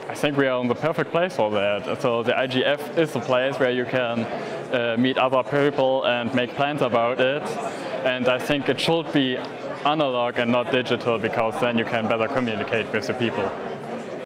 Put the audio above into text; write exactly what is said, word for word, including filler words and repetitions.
I think we are in the perfect place for that. So the I G F is the place where you can uh, meet other people and make plans about it. And I think it should be analog and not digital, because then you can better communicate with the people.